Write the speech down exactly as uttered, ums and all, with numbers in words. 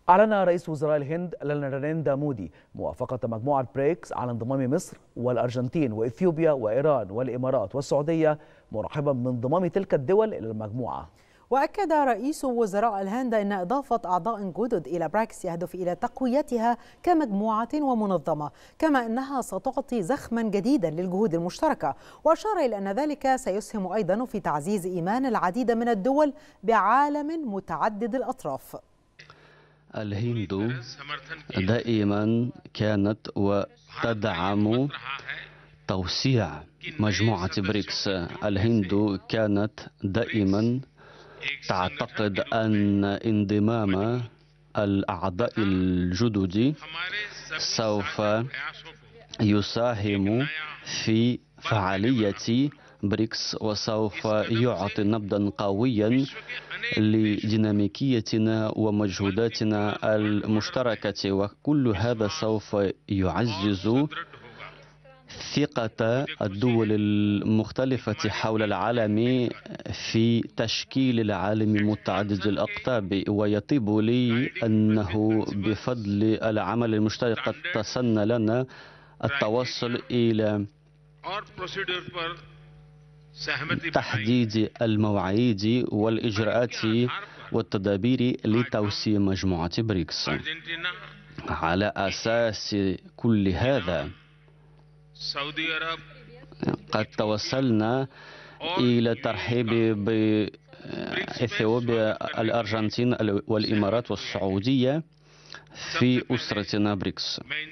أعلن رئيس وزراء الهند ناريندرا مودي موافقة مجموعة بريكس على انضمام مصر والأرجنتين وإثيوبيا وإيران والإمارات والسعودية، مرحبا بانضمام تلك الدول إلى المجموعة. وأكد رئيس وزراء الهند أن إضافة أعضاء جدد إلى بريكس يهدف إلى تقويتها كمجموعة ومنظمة، كما أنها ستعطي زخما جديدا للجهود المشتركة. وأشار إلى أن ذلك سيسهم أيضا في تعزيز إيمان العديد من الدول بعالم متعدد الأطراف. الهند دائما كانت وتدعم توسيع مجموعة بريكس. الهند كانت دائما تعتقد أن انضمام الأعضاء الجدد سوف يساهم في فعالية بريكس وسوف يعطي نبضا قويا لديناميكيتنا ومجهوداتنا المشتركة، وكل هذا سوف يعزز ثقة الدول المختلفة حول العالم في تشكيل العالم متعدد الأقطاب. ويطيب لي أنه بفضل العمل المشترك قد تسنى لنا التوصل إلى تحديد المواعيد والإجراءات والتدابير لتوسيع مجموعة بريكس. على أساس كل هذا قد توصلنا إلى الترحيب بإثيوبيا الأرجنتين والإمارات والسعودية في أسرتنا بريكس.